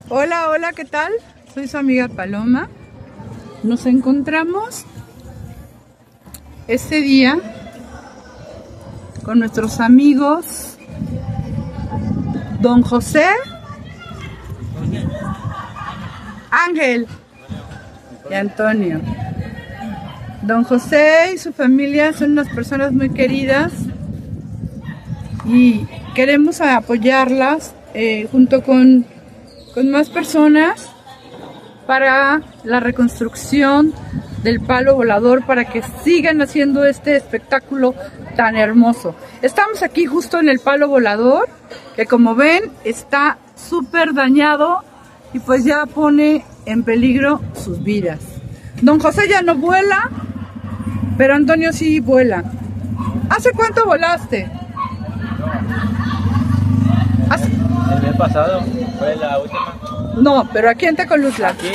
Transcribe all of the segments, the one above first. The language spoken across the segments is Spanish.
Hola, hola, ¿qué tal? Soy su amiga Paloma. Nos encontramos este día con nuestros amigos Don José, Ángel y Antonio. Don José y su familia son unas personas muy queridas y queremos apoyarlas junto con más personas para la reconstrucción del palo volador, para que sigan haciendo este espectáculo tan hermoso. Estamos aquí justo en el palo volador, que como ven está súper dañado y pues ya pone en peligro sus vidas. Don José ya no vuela, pero Antonio sí vuela. ¿Hace cuánto volaste? El mes pasado fue la última. No, pero aquí en Tecolutla. Aquí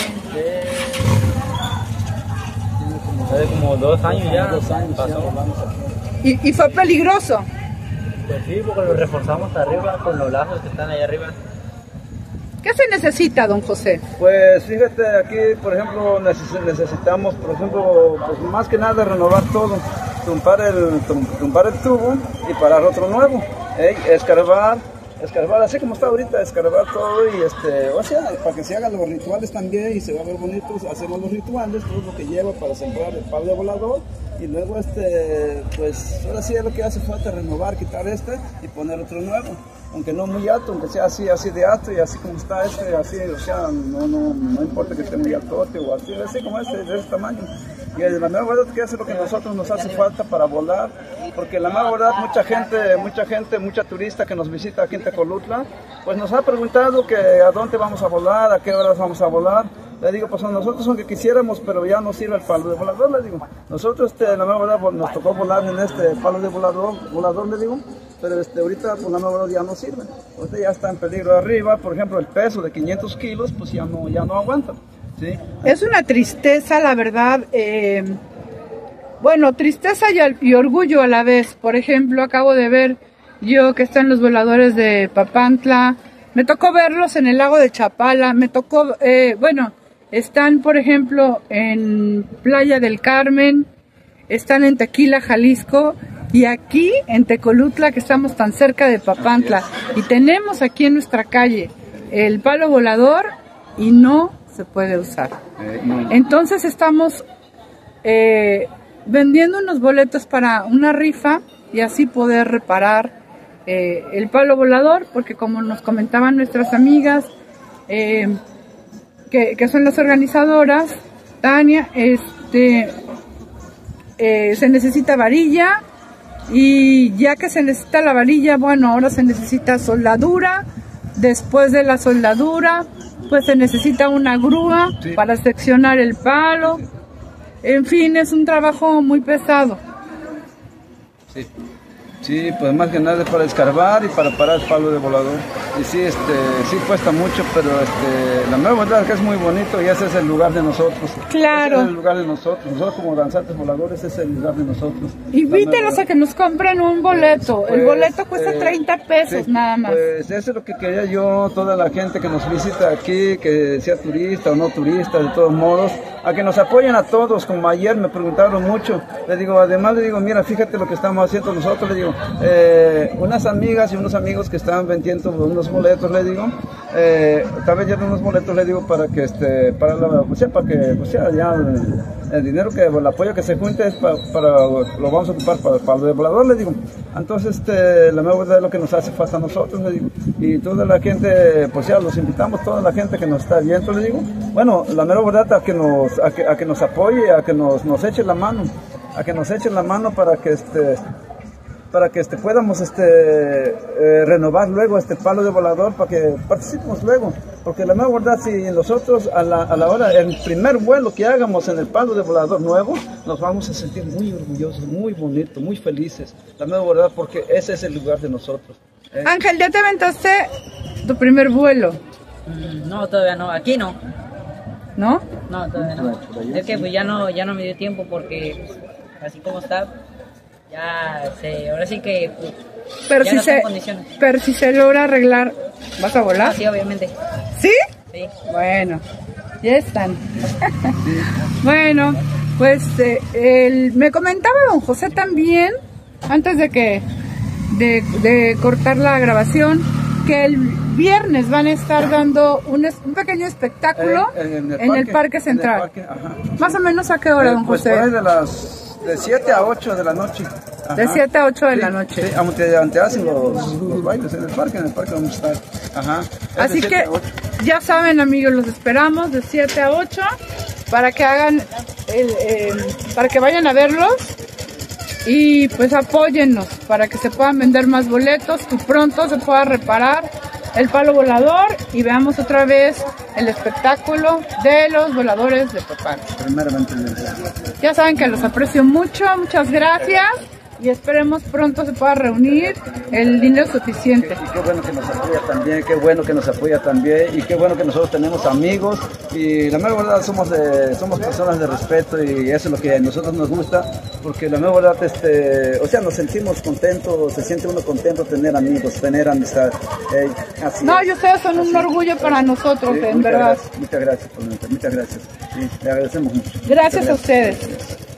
hace como 2 años ya. 2 años pasó. ¿Y fue peligroso? Pues sí, porque lo reforzamos arriba con los lazos que están ahí arriba. ¿Qué se necesita, don José? Pues fíjate, aquí por ejemplo necesitamos, por ejemplo, pues más que nada renovar todo, tumbar el tubo y parar otro nuevo, escarbar, así como está ahorita, escarbar todo y o sea, para que se hagan los rituales también y se va a ver bonito, hacemos los rituales, todo lo que lleva para sembrar el palo volador y luego pues ahora sí es lo que hace falta, renovar, quitar y poner otro nuevo, aunque no muy alto, aunque sea así de alto y así como está así, o sea, no importa que esté muy altote o así como de ese tamaño. Y la mera verdad que es lo que nosotros nos hace falta para volar, porque la mera verdad mucha turista que nos visita aquí en Tecolutla, pues nos ha preguntado que a dónde vamos a volar, a qué horas vamos a volar. Le digo, pues a nosotros aunque quisiéramos, pero ya no sirve el palo de volador, le digo. Nosotros, la mera verdad, pues, nos tocó volar en este palo de volador, le digo, pero ahorita, pues la mera verdad ya no sirve. Ahorita ya está en peligro arriba, por ejemplo, el peso de 500 kilos, pues ya no aguanta. ¿Sí? Es una tristeza, la verdad, bueno, tristeza y orgullo a la vez. Por ejemplo, acabo de ver yo que están los voladores de Papantla, me tocó verlos en el lago de Chapala, me tocó, bueno, están por ejemplo en Playa del Carmen, están en Tequila, Jalisco, y aquí en Tecolutla, que estamos tan cerca de Papantla, y tenemos aquí en nuestra calle el palo volador y no se puede usar. Entonces estamos vendiendo unos boletos para una rifa y así poder reparar el palo volador, porque como nos comentaban nuestras amigas que son las organizadoras, Tania, se necesita varilla, y ya que se necesita la varilla, bueno, ahora se necesita soldadura. Después de la soldadura, pues se necesita una grúa para seccionar el palo. En fin, es un trabajo muy pesado. Sí, pues más que nada para escarbar y para parar el palo de volador. Y sí, sí cuesta mucho, pero la mera verdad es que es muy bonito y ese es el lugar de nosotros. Claro. Ese es el lugar de nosotros. Nosotros como danzantes voladores, ese es el lugar de nosotros. Invítenos a que nos compren un boleto. El boleto cuesta 30 pesos nada más. Pues eso es lo que quería yo, toda la gente que nos visita aquí, que sea turista o no turista, de todos modos, a que nos apoyen a todos, como ayer me preguntaron mucho. Le digo, además le digo, mira, fíjate lo que estamos haciendo nosotros, le digo, unas amigas y unos amigos que estaban vendiendo unos boletos, le digo, están vendiendo unos boletos, le digo, para que para que ya el dinero el apoyo que se junte es lo vamos a ocupar para el volador, le digo. Entonces la mera verdad es lo que nos hace falta a nosotros, le digo, y toda la gente, pues ya los invitamos, toda la gente que nos está viendo, le digo, bueno, la mera verdad a que nos apoye, a que nos eche la mano, para que podamos renovar luego este palo de volador, para que participemos luego, porque la mera verdad, si nosotros a la hora, el primer vuelo que hagamos en el palo de volador nuevo, nos vamos a sentir muy orgullosos, muy bonitos, muy felices, la mera verdad, porque ese es el lugar de nosotros. Ángel, ¿ya te aventaste tu primer vuelo? No, todavía no, aquí no. ¿No? No, todavía no. Es que pues ya no me dio tiempo porque pues, así como está, ahora sí que pues, pero ya si no está en condiciones. Pero si se logra arreglar, ¿vas a volar? Ah, sí, obviamente. ¿Sí? Sí. Bueno, ya están. Bueno, pues me comentaba don José también, antes de cortar la grabación, que el viernes van a estar dando un pequeño espectáculo en el Parque Central. Más o menos ¿a qué hora, don pues José? Por ahí de 7 a 8 de la noche. Ajá. De 7 a 8 de la noche. Sí, aunque hacen los bailes en el parque vamos a estar. Ajá. Así que ya saben, amigos, los esperamos de 7 a 8 para que hagan para que vayan a verlos y pues apóyennos para que se puedan vender más boletos, que pronto se pueda reparar el palo volador y veamos otra vez el espectáculo de los voladores de Tepán. Primeramente, ya saben que los aprecio mucho, muchas gracias y esperemos pronto se pueda reunir el dinero suficiente. Y qué bueno que nos apoya también, qué bueno que nos apoya también y qué bueno que nosotros tenemos amigos y la mera verdad somos personas de respeto y eso es lo que a nosotros nos gusta porque la mera verdad o sea, nos sentimos contentos, se siente uno contento tener amigos, tener amistad. Así no, es. y ustedes son un orgullo para nosotros, Sí, en verdad. Muchas gracias, muchas gracias. Sí, le agradecemos mucho. Gracias a ustedes.